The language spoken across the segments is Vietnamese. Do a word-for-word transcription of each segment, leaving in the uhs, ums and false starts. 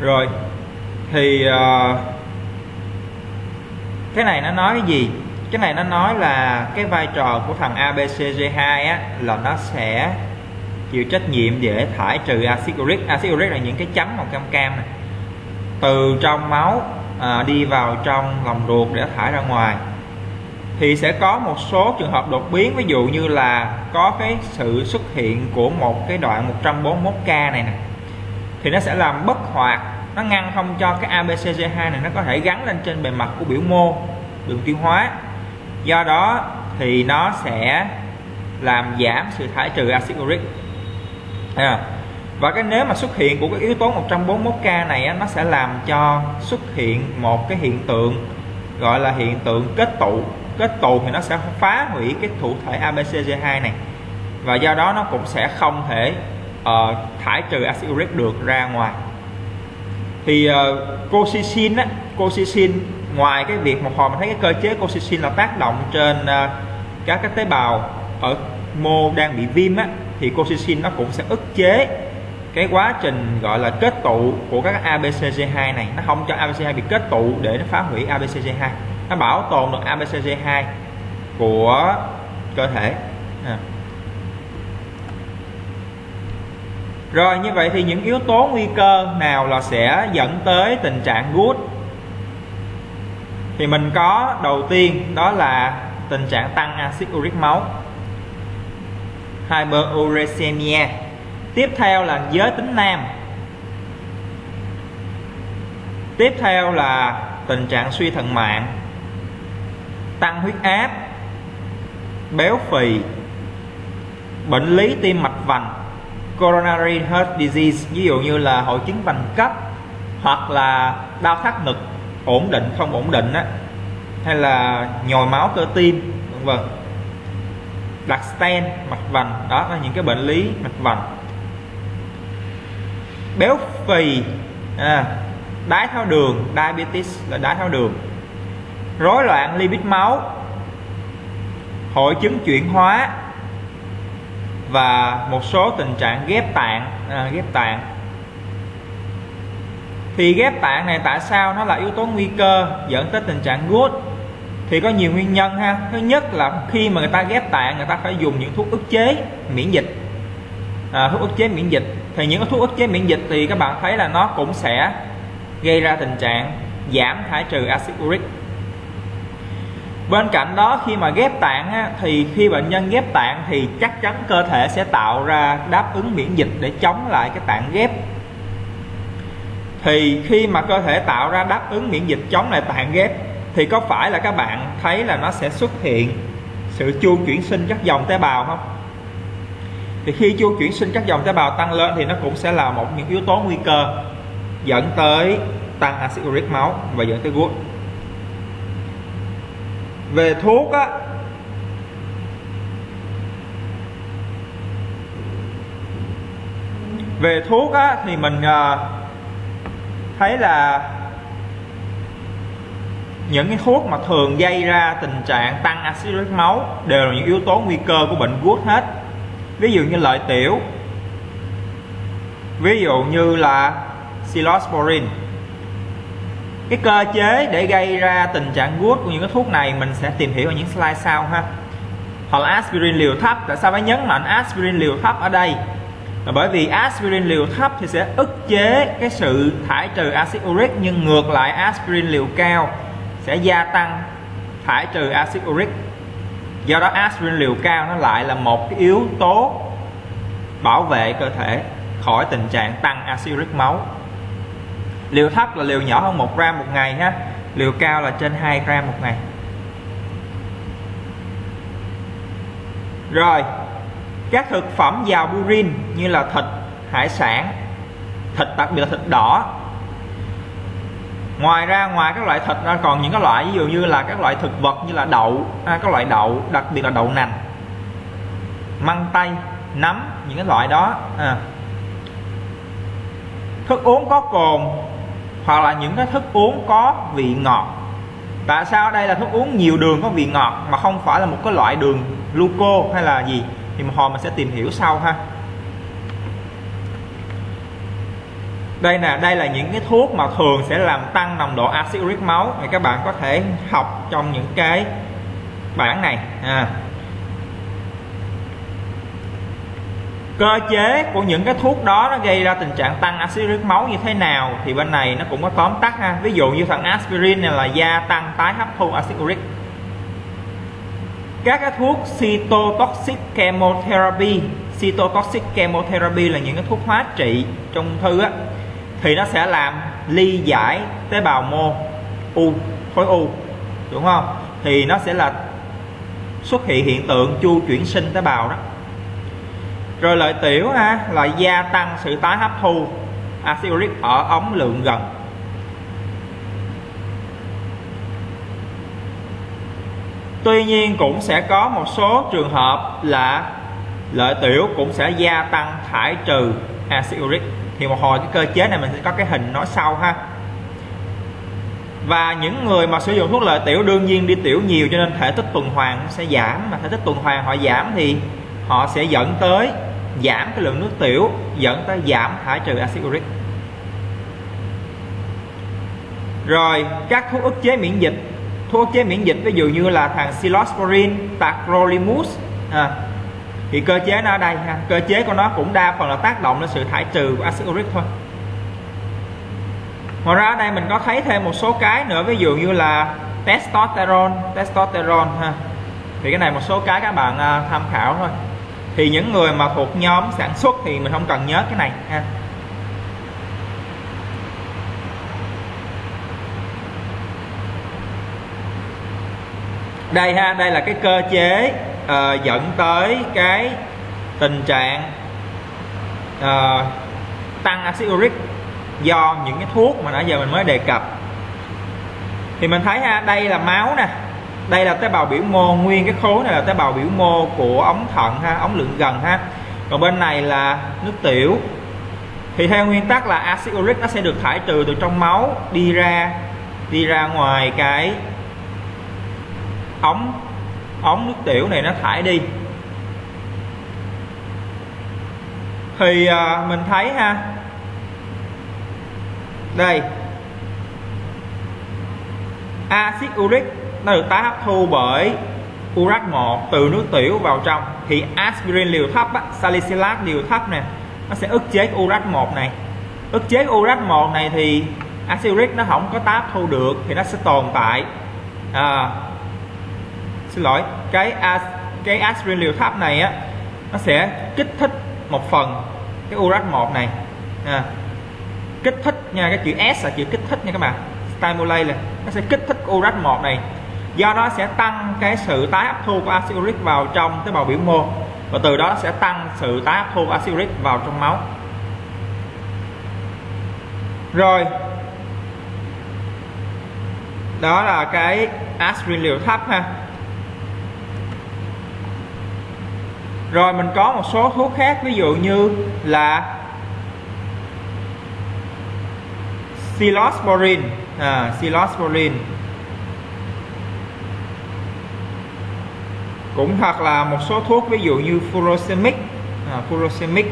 Rồi thì uh, cái này nó nói cái gì? Cái này nó nói là cái vai trò của thằng a bê xê giê hai á, là nó sẽ chịu trách nhiệm để thải trừ axit uric. Axit uric là những cái chấm màu cam cam này, từ trong máu à, đi vào trong lòng ruột để thải ra ngoài. Thì sẽ có một số trường hợp đột biến, ví dụ như là có cái sự xuất hiện của một cái đoạn một trăm bốn mươi mốt K này nè, thì nó sẽ làm bất hoạt, nó ngăn không cho cái a bê xê giê hai này nó có thể gắn lên trên bề mặt của biểu mô, đường tiêu hóa. Do đó thì nó sẽ làm giảm sự thải trừ axit uric. À, và cái nếu mà xuất hiện của cái yếu tố một trăm bốn mươi mốt K này á, nó sẽ làm cho xuất hiện một cái hiện tượng gọi là hiện tượng kết tụ. Kết tụ thì nó sẽ phá hủy cái thụ thể a bê xê giê hai này, và do đó nó cũng sẽ không thể uh, thải trừ axit uric được ra ngoài. Thì uh, colchicine á, colchicine ngoài cái việc một hồi mình thấy cái cơ chế colchicine là tác động trên uh, các cái tế bào ở mô đang bị viêm á, thì colchicine nó cũng sẽ ức chế cái quá trình gọi là kết tụ của các a bê xê giê hai này. Nó không cho a bê xê hai bị kết tụ để nó phá hủy a bê xê giê hai, nó bảo tồn được a bê xê giê hai của cơ thể. À. Rồi như vậy thì những yếu tố nguy cơ nào là sẽ dẫn tới tình trạng gút? Thì mình có đầu tiên đó là tình trạng tăng axit uric máu, hyperuricemia. Tiếp theo là giới tính nam. Tiếp theo là tình trạng suy thận mạng, tăng huyết áp, béo phì, bệnh lý tim mạch vành, coronary heart disease, ví dụ như là hội chứng vành cấp, hoặc là đau thắt ngực ổn định không ổn định á, hay là nhồi máu cơ tim, vân vân. Đặt stent mạch vành, đó là những cái bệnh lý mạch vành. Béo phì, à, đái tháo đường, diabetes là đái tháo đường, rối loạn lipid máu, hội chứng chuyển hóa, và một số tình trạng ghép tạng. À, ghép tạng thì ghép tạng này tại sao nó là yếu tố nguy cơ dẫn tới tình trạng gút? Thì có nhiều nguyên nhân ha. Thứ nhất là khi mà người ta ghép tạng, người ta phải dùng những thuốc ức chế miễn dịch, à, thuốc ức chế miễn dịch. Thì những thuốc ức chế miễn dịch thì các bạn thấy là nó cũng sẽ gây ra tình trạng giảm thải trừ axit uric. Bên cạnh đó, khi mà ghép tạng á, thì khi bệnh nhân ghép tạng thì chắc chắn cơ thể sẽ tạo ra đáp ứng miễn dịch để chống lại cái tạng ghép. Thì khi mà cơ thể tạo ra đáp ứng miễn dịch chống lại tạng ghép, thì có phải là các bạn thấy là nó sẽ xuất hiện sự chu chuyển sinh các dòng tế bào không? Thì khi chu chuyển sinh các dòng tế bào tăng lên thì nó cũng sẽ là một những yếu tố nguy cơ dẫn tới tăng axit uric máu và dẫn tới gút. Về thuốc á, về thuốc á thì mình uh, thấy là những cái thuốc mà thường gây ra tình trạng tăng axit uric máu đều là những yếu tố nguy cơ của bệnh gút hết. Ví dụ như lợi tiểu, ví dụ như là cephalosporin. Cái cơ chế để gây ra tình trạng gút của những cái thuốc này mình sẽ tìm hiểu ở những slide sau ha. Hoặc là aspirin liều thấp. Tại sao phải nhấn mạnh aspirin liều thấp ở đây? Là bởi vì aspirin liều thấp thì sẽ ức chế cái sự thải trừ axit uric, nhưng ngược lại aspirin liều cao sẽ gia tăng thải trừ axit uric. Do đó aspirin liều cao nó lại là một cái yếu tố bảo vệ cơ thể khỏi tình trạng tăng axit uric máu. Liều thấp là liều nhỏ hơn một gram một ngày ha, liều cao là trên hai gram một ngày. Rồi, các thực phẩm giàu purin như là thịt, hải sản, thịt đặc biệt là thịt đỏ. Ngoài ra, ngoài các loại thịt ra còn những cái loại ví dụ như là các loại thực vật như là đậu, à, các loại đậu, đặc biệt là đậu nành, măng tây, nấm, những cái loại đó. À. Thức uống có cồn hoặc là những cái thức uống có vị ngọt. Tại sao đây là thức uống nhiều đường có vị ngọt mà không phải là một cái loại đường gluco hay là gì? Thì một hồi mình sẽ tìm hiểu sau ha. Đây nè, đây là những cái thuốc mà thường sẽ làm tăng nồng độ axit uric máu, thì các bạn có thể học trong những cái bảng này. À. Cơ chế của những cái thuốc đó nó gây ra tình trạng tăng axit uric máu như thế nào thì bên này nó cũng có tóm tắt ha. Ví dụ như thằng aspirin này là gia tăng tái hấp thu axit uric. Các cái thuốc cytotoxic chemotherapy, cytotoxic chemotherapy là những cái thuốc hóa trị trong ung thư á, thì nó sẽ làm ly giải tế bào mô u, khối u, đúng không? Thì nó sẽ là xuất hiện hiện tượng chu chuyển sinh tế bào đó. Rồi lợi tiểu ha, là gia tăng sự tái hấp thu axit uric ở ống lượng gần. Tuy nhiên cũng sẽ có một số trường hợp là lợi tiểu cũng sẽ gia tăng thải trừ axit uric. Thì một hồi cái cơ chế này mình sẽ có cái hình nói sau ha. Và những người mà sử dụng thuốc lợi tiểu đương nhiên đi tiểu nhiều, cho nên thể tích tuần hoàn sẽ giảm. Mà thể tích tuần hoàn họ giảm thì họ sẽ dẫn tới giảm cái lượng nước tiểu, dẫn tới giảm thải trừ axit uric. Rồi các thuốc ức chế miễn dịch, thuốc ức chế miễn dịch ví dụ như là thằng cyclosporin, tacrolimus, à, thì cơ chế nó ở đây ha. Cơ chế của nó cũng đa phần là tác động lên sự thải trừ của axit uric thôi. Ngoài ra ở đây mình có thấy thêm một số cái nữa, ví dụ như là testosterone, testosterone ha. Thì cái này một số cái các bạn uh, tham khảo thôi. Thì những người mà thuộc nhóm sản xuất thì mình không cần nhớ cái này ha. Đây ha, đây là cái cơ chế uh, dẫn tới cái tình trạng uh, tăng axit uric do những cái thuốc mà nãy giờ mình mới đề cập. Thì mình thấy ha, đây là máu nè, đây là tế bào biểu mô, nguyên cái khối này là tế bào biểu mô của ống thận ha, ống lượng gần ha. Còn bên này là nước tiểu. Thì theo nguyên tắc là axit uric nó sẽ được thải trừ từ trong máu đi ra đi ra ngoài cái ống ống nước tiểu này, nó thải đi. Thì uh, mình thấy ha, đây axit uric nó được tái hấp thu bởi urat một từ nước tiểu vào trong. Thì aspirin liều thấp á, salicylate liều thấp nè, nó sẽ ức chế cái urat một này. Ức chế cái urat một này thì axit uric nó không có tái hấp thu được, thì nó sẽ tồn tại. À, xin lỗi, cái cái aspirin liều thấp này á, nó sẽ kích thích một phần cái urat một này. À, kích thích nha, cái chữ S là chữ kích thích nha các bạn, stimulate là nó sẽ kích thích urat một này, do đó sẽ tăng cái sự tái hấp thu của axit uric vào trong tế bào biểu mô, và từ đó sẽ tăng sự tái hấp thu của axit uric vào trong máu. Rồi đó là cái aspirin liều thấp ha. Rồi mình có một số thuốc khác, ví dụ như là cyclosporin, à, cyclosporin cũng hoặc là một số thuốc ví dụ như furosemide, à, furosemide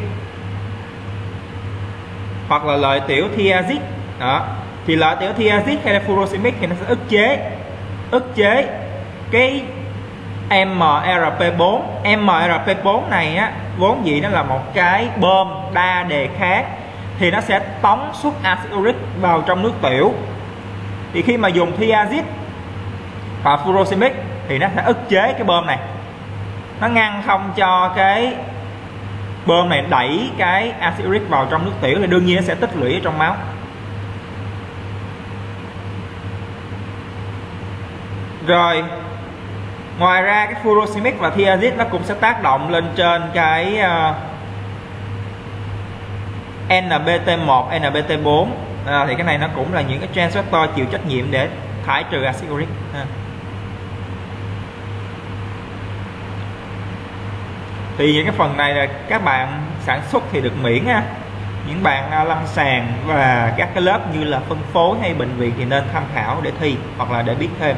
hoặc là lợi tiểu thiazid. Đó, thì lợi tiểu thiazid hay là furosemide thì nó sẽ ức chế ức chế cái em rờ pê bốn. em rờ pê bốn này á, vốn dĩ nó là một cái bơm đa đề kháng, thì nó sẽ tống xuất axit uric vào trong nước tiểu. Thì khi mà dùng thiazid và furosemide thì nó sẽ ức chế cái bơm này, nó ngăn không cho cái bơm này đẩy cái axit uric vào trong nước tiểu, thì đương nhiên nó sẽ tích lũy ở trong máu. Rồi ngoài ra cái furosemide và thiazid nó cũng sẽ tác động lên trên cái uh, en bê tê một, en bê tê bốn, à, thì cái này nó cũng là những cái transporter chịu trách nhiệm để thải trừ axit uric ha. Thì những cái phần này là các bạn sản xuất thì được miễn ha. Những bạn lâm sàng và các cái lớp như là phân phối hay bệnh viện thì nên tham khảo để thi hoặc là để biết thêm.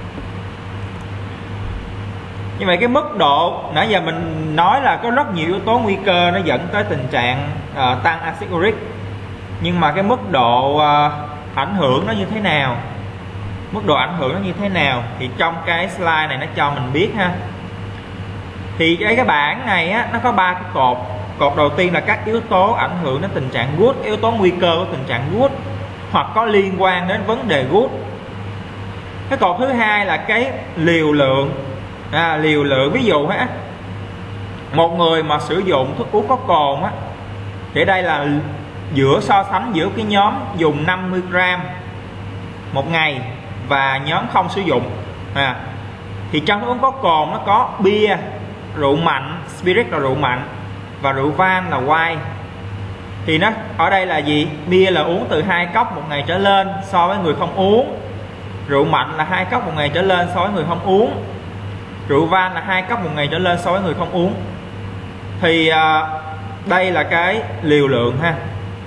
Như vậy cái mức độ nãy giờ mình nói là có rất nhiều yếu tố nguy cơ nó dẫn tới tình trạng uh, tăng axit uric. nhưng mà cái mức độ uh, ảnh hưởng nó như thế nào, mức độ ảnh hưởng nó như thế nào thì trong cái slide này nó cho mình biết ha. Thì cái cái bảng này á, nó có ba cái cột. Cột đầu tiên là các yếu tố ảnh hưởng đến tình trạng gút, yếu tố nguy cơ của tình trạng gút hoặc có liên quan đến vấn đề gút. Cái cột thứ hai là cái liều lượng, à, liều lượng. Ví dụ á, một người mà sử dụng thức uống có cồn á, thì đây là giữa so sánh giữa cái nhóm dùng năm mươi gram một ngày và nhóm không sử dụng. À, thì trong thức uống có cồn nó có bia, rượu mạnh, spirit là rượu mạnh, và rượu vang là wine. Thì nó ở đây là gì? Bia là uống từ hai cốc một ngày trở lên so với người không uống. Rượu mạnh là hai cốc một ngày trở lên so với người không uống. Rượu vang là hai cốc một ngày trở lên so với người không uống. Thì à, đây là cái liều lượng ha.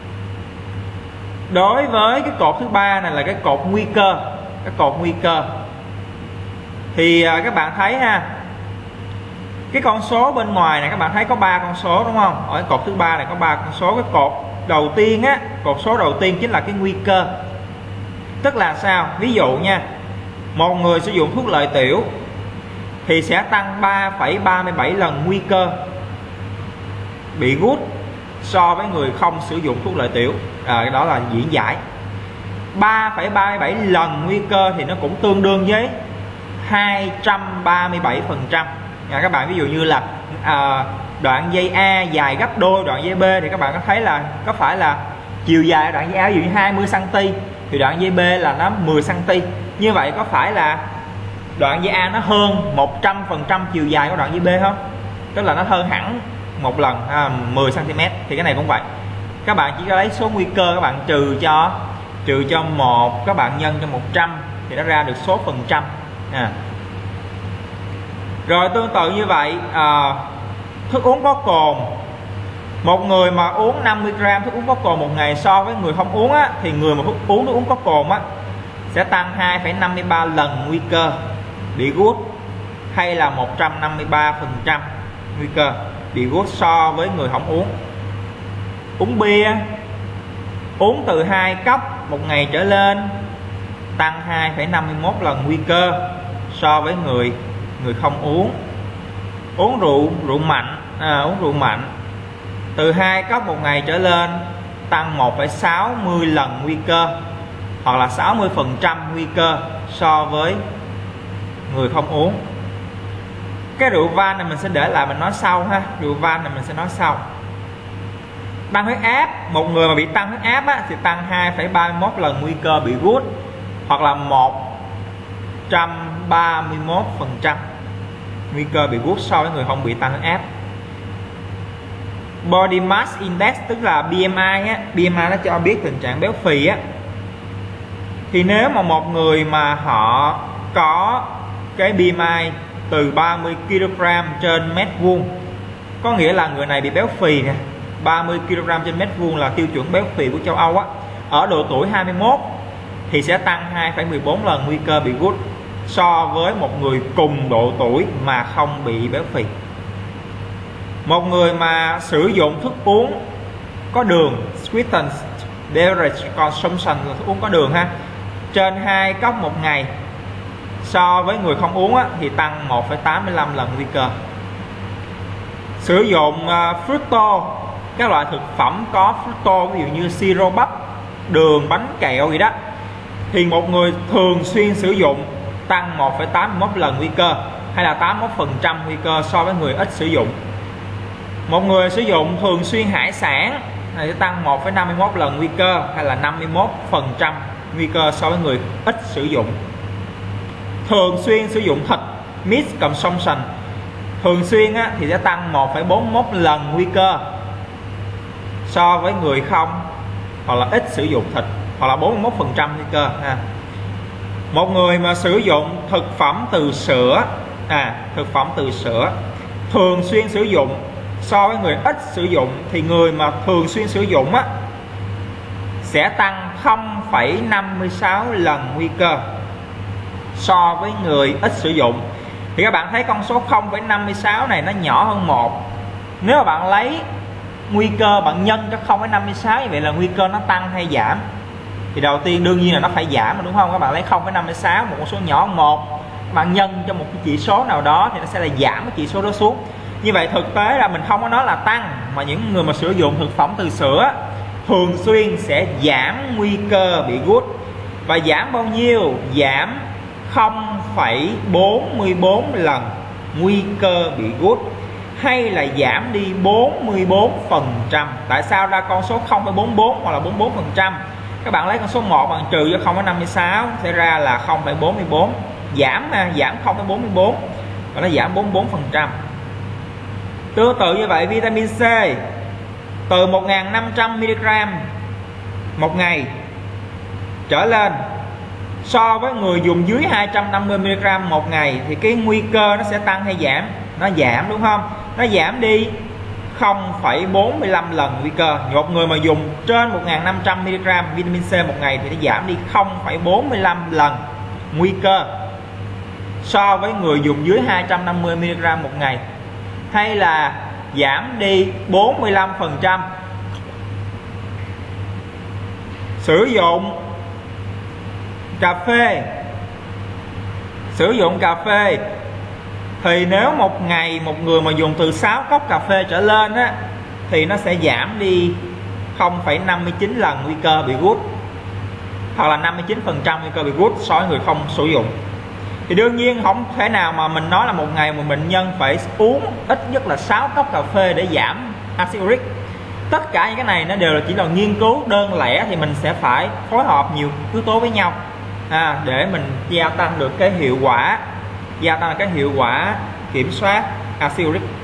Đối với cái cột thứ ba này là cái cột nguy cơ, cái cột nguy cơ. Thì à, các bạn thấy ha, cái con số bên ngoài này các bạn thấy có ba con số đúng không? Ở cột thứ ba này có ba con số. Cái cột đầu tiên á, cột số đầu tiên chính là cái nguy cơ. Tức là sao? Ví dụ nha, một người sử dụng thuốc lợi tiểu thì sẽ tăng ba phẩy ba mươi bảy lần nguy cơ bị gút so với người không sử dụng thuốc lợi tiểu. À, đó là diễn giải. ba phẩy ba mươi bảy lần nguy cơ thì nó cũng tương đương với hai trăm ba mươi bảy phần trăm. À, các bạn ví dụ như là à, đoạn dây A dài gấp đôi đoạn dây B thì các bạn có thấy là có phải là chiều dài đoạn dây A ví dụ như hai mươi xăng ti mét thì đoạn dây B là nó mười xăng ti mét. Như vậy có phải là đoạn dây A nó hơn một trăm phần trăm chiều dài của đoạn dây B không? Tức là nó hơn hẳn một lần à, mười xăng ti mét. Thì cái này cũng vậy. Các bạn chỉ có lấy số nguy cơ các bạn trừ cho trừ cho một, các bạn nhân cho một trăm thì nó ra được số phần trăm. À. Rồi tương tự như vậy, à, thức uống có cồn. Một người mà uống năm mươi gram thức uống có cồn một ngày so với người không uống á, thì người mà uống thức uống có cồn á sẽ tăng hai phẩy năm mươi ba lần nguy cơ bị gút, hay là một trăm năm mươi ba phần trăm nguy cơ bị gút so với người không uống. Uống bia, uống từ hai cốc một ngày trở lên tăng hai phẩy năm mươi mốt lần nguy cơ so với người người không uống. Uống rượu rượu mạnh, à, uống rượu mạnh từ hai cốc một ngày trở lên tăng một phẩy sáu mươi lần nguy cơ, hoặc là sáu mươi phần trăm nguy cơ so với người không uống. Cái rượu vang này mình sẽ để lại mình nói sau ha. Rượu vang này mình sẽ nói sau. Tăng huyết áp, một người mà bị tăng huyết áp á, thì tăng hai phẩy ba mươi mốt lần nguy cơ bị gút, hoặc là một trăm ba mươi mốt phần trăm nguy cơ bị gút so với người không bị tăng huyết áp. Body Mass Index tức là B M I á, B M I nó cho biết tình trạng béo phì á. Thì nếu mà một người mà họ có cái B M I từ ba mươi ki lô gam trên mét vuông, có nghĩa là người này bị béo phì nè. ba mươi ki lô gam trên mét vuông là tiêu chuẩn béo phì của châu Âu á. Ở độ tuổi hai mươi mốt thì sẽ tăng hai phẩy mười bốn lần nguy cơ bị gút so với một người cùng độ tuổi mà không bị béo phì. Một người mà sử dụng thức uống có đường, sweetened beverage consumption là thức uống có đường ha, trên hai cốc một ngày so với người không uống á, thì tăng một phẩy tám mươi lăm lần nguy cơ. Sử dụng uh, fructose, các loại thực phẩm có fructose ví dụ như siro bắp, đường, bánh kẹo gì đó, thì một người thường xuyên sử dụng tăng một phẩy tám mươi mốt lần nguy cơ, hay là tám mươi mốt phần trăm nguy cơ so với người ít sử dụng. Một người sử dụng thường xuyên hải sản thì sẽ tăng một phẩy năm mươi mốt lần nguy cơ, hay là năm mươi mốt phần trăm nguy cơ so với người ít sử dụng. Thường xuyên sử dụng thịt, meat consumption, thường xuyên á, thì sẽ tăng một phẩy bốn mươi mốt lần nguy cơ so với người không hoặc là ít sử dụng thịt, hoặc là bốn mươi mốt phần trăm nguy cơ ha. Một người mà sử dụng thực phẩm từ sữa, à thực phẩm từ sữa thường xuyên sử dụng so với người ít sử dụng, thì người mà thường xuyên sử dụng á sẽ tăng không phẩy năm mươi sáu lần nguy cơ so với người ít sử dụng. Thì các bạn thấy con số không phẩy năm mươi sáu này nó nhỏ hơn một. Nếu mà bạn lấy nguy cơ bạn nhân cho không phẩy năm mươi sáu, như vậy là nguy cơ nó tăng hay giảm? Thì đầu tiên đương nhiên là nó phải giảm mà, đúng không? Các bạn lấy không phẩy năm mươi sáu, một con số nhỏ một, các bạn nhân cho một cái chỉ số nào đó thì nó sẽ là giảm cái chỉ số đó xuống. Như vậy thực tế là mình không có nói là tăng, mà những người mà sử dụng thực phẩm từ sữa thường xuyên sẽ giảm nguy cơ bị gút. Và giảm bao nhiêu? Giảm không phẩy bốn mươi bốn lần nguy cơ bị gút, hay là giảm đi bốn mươi bốn phần trăm. Tại sao ra con số không phẩy bốn mươi bốn hoặc là bốn mươi bốn phần trăm? Các bạn lấy con số một bạn trừ cho không phẩy năm mươi sáu sẽ ra là không phẩy bốn mươi bốn. Giảm mà, giảm không phẩy bốn mươi bốn và nó giảm bốn mươi bốn phần trăm. Tương tự như vậy, vitamin C từ một nghìn năm trăm mi li gam một ngày trở lên, so với người dùng dưới hai trăm năm mươi mi li gam một ngày thì cái nguy cơ nó sẽ tăng hay giảm? Nó giảm, đúng không? Nó giảm đi không phẩy bốn mươi lăm lần nguy cơ. Một người mà dùng trên một nghìn năm trăm mi li gam vitamin C một ngày thì nó giảm đi không phẩy bốn mươi lăm lần nguy cơ so với người dùng dưới hai trăm năm mươi mi li gam một ngày. Hay là giảm đi bốn mươi lăm phần trăm sử dụng cà phê. Sử dụng cà phê thì nếu một ngày một người mà dùng từ sáu cốc cà phê trở lên á, thì nó sẽ giảm đi không phẩy năm mươi chín lần nguy cơ bị gút, hoặc là năm mươi chín phần trăm nguy cơ bị gút so với người không sử dụng. Thì đương nhiên không thể nào mà mình nói là một ngày một bệnh nhân phải uống ít nhất là sáu cốc cà phê để giảm axit uric. Tất cả những cái này nó đều là chỉ là nghiên cứu đơn lẻ, thì mình sẽ phải phối hợp nhiều yếu tố với nhau à, để mình gia tăng được cái hiệu quả, gia tăng được cái hiệu quả kiểm soát axit uric.